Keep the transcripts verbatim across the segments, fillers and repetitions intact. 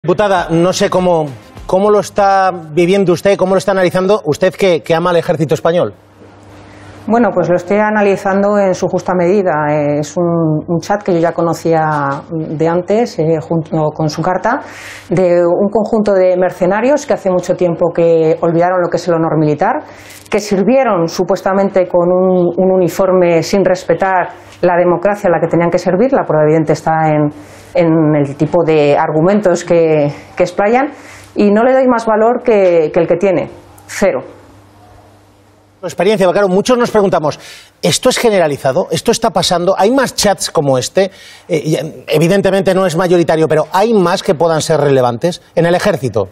Diputada, no sé cómo, cómo lo está viviendo usted, cómo lo está analizando usted que, que ama al ejército español. Bueno, pues lo estoy analizando en su justa medida. Es un, un chat que yo ya conocía de antes, eh, junto con su carta, de un conjunto de mercenarios que hace mucho tiempo que olvidaron lo que es el honor militar, que sirvieron supuestamente con un, un uniforme sin respetar la democracia a la que tenían que servir. La prueba evidente está en, en el tipo de argumentos que, que explayan, y no le doy más valor que, que el que tiene, cero. Experiencia, claro, muchos nos preguntamos, ¿esto es generalizado? ¿Esto está pasando? ¿Hay más chats como este? Eh, evidentemente no es mayoritario, pero ¿hay más que puedan ser relevantes en el ejército?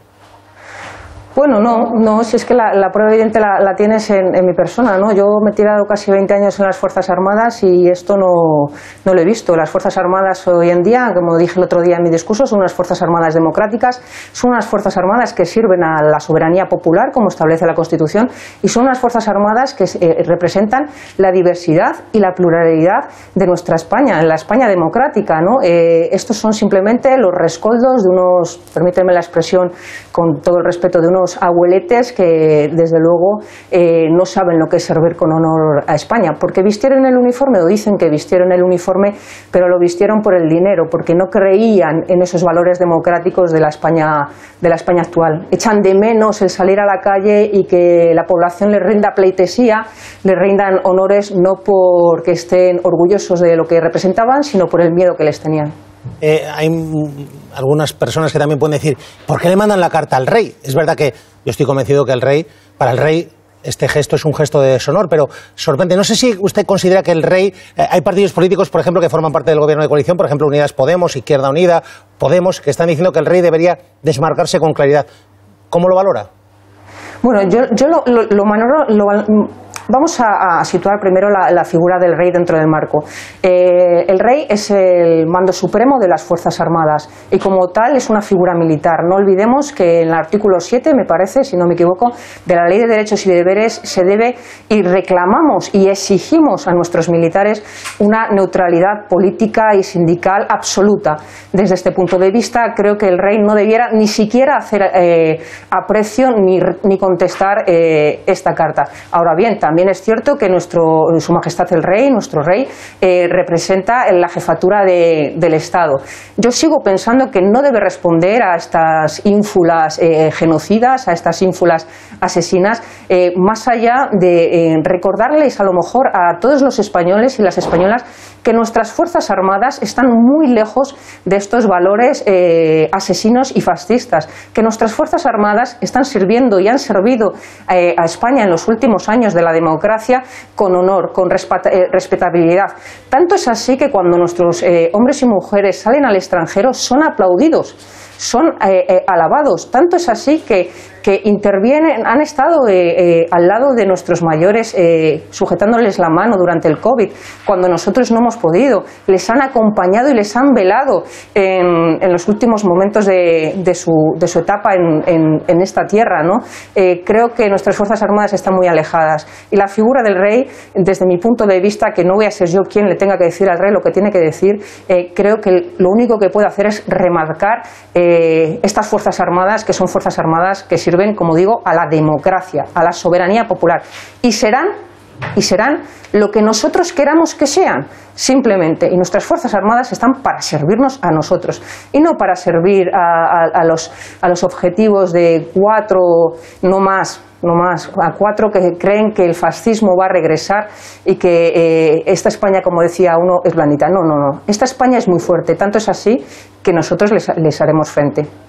Bueno, no, no, si es que la, la prueba evidente la, la tienes en, en mi persona, ¿no? Yo me he tirado casi veinte años en las Fuerzas Armadas y esto no, no lo he visto. Las Fuerzas Armadas hoy en día, como dije el otro día en mi discurso, son unas Fuerzas Armadas democráticas, son unas Fuerzas Armadas que sirven a la soberanía popular, como establece la Constitución, y son unas Fuerzas Armadas que eh, representan la diversidad y la pluralidad de nuestra España, la España democrática, ¿no? Eh, estos son simplemente los rescoldos de unos, permíteme la expresión con todo el respeto, de unos abueletes que desde luego eh, no saben lo que es servir con honor a España, porque vistieron el uniforme, o dicen que vistieron el uniforme, pero lo vistieron por el dinero, porque no creían en esos valores democráticos de la España, de la España actual. Echan de menos el salir a la calle y que la población les rinda pleitesía, les rindan honores, no porque estén orgullosos de lo que representaban, sino por el miedo que les tenían. Eh, hay algunas personas que también pueden decir, ¿por qué le mandan la carta al rey? Es verdad que yo estoy convencido que el rey, para el rey, este gesto es un gesto de deshonor, pero sorprende. No sé si usted considera que el rey, eh, hay partidos políticos, por ejemplo, que forman parte del gobierno de coalición, por ejemplo, Unidas Podemos, Izquierda Unida, Podemos, que están diciendo que el rey debería desmarcarse con claridad. ¿Cómo lo valora? Bueno, yo, yo lo, lo, lo, valoro, lo Vamos a, a situar primero la, la figura del rey dentro del marco. Eh, el rey es el mando supremo de las Fuerzas Armadas y como tal es una figura militar. No olvidemos que en el artículo siete, me parece, si no me equivoco, de la Ley de Derechos y Deberes se debe y reclamamos y exigimos a nuestros militares una neutralidad política y sindical absoluta. Desde este punto de vista creo que el rey no debiera ni siquiera hacer eh, aprecio ni, ni contestar eh, esta carta. Ahora bien, también También es cierto que nuestro, Su Majestad el Rey, nuestro Rey, eh, representa la jefatura de, del Estado. Yo sigo pensando que no debe responder a estas ínfulas eh, genocidas, a estas ínfulas asesinas, eh, más allá de eh, recordarles a lo mejor a todos los españoles y las españolas que nuestras Fuerzas Armadas están muy lejos de estos valores eh, asesinos y fascistas, que nuestras Fuerzas Armadas están sirviendo y han servido eh, a España en los últimos años de la democracia democracia con honor, con respetabilidad. Tanto es así que cuando nuestros eh, hombres y mujeres salen al extranjero son aplaudidos, son eh, eh, alabados. Tanto es así que, que intervienen, han estado eh, eh, al lado de nuestros mayores eh, sujetándoles la mano durante el COVID, cuando nosotros no hemos podido. Les han acompañado y les han velado en, en los últimos momentos de, de, su, de su etapa en, en, en esta tierra, ¿no? Eh, creo que nuestras Fuerzas Armadas están muy alejadas. Y la figura del rey, desde mi punto de vista, que no voy a ser yo quien le tenga que decir al rey lo que tiene que decir, eh, creo que lo único que puede hacer es remarcar eh, estas Fuerzas Armadas, que son Fuerzas Armadas que sirven, como digo, a la democracia, a la soberanía popular. Y serán, y serán lo que nosotros queramos que sean, simplemente. Y nuestras Fuerzas Armadas están para servirnos a nosotros y no para servir a, a, a, los, a los objetivos de cuatro, no más, no más, a cuatro que creen que el fascismo va a regresar y que eh, esta España, como decía uno, es blandita. No, no, no. Esta España es muy fuerte. Tanto es así que nosotros les, les haremos frente.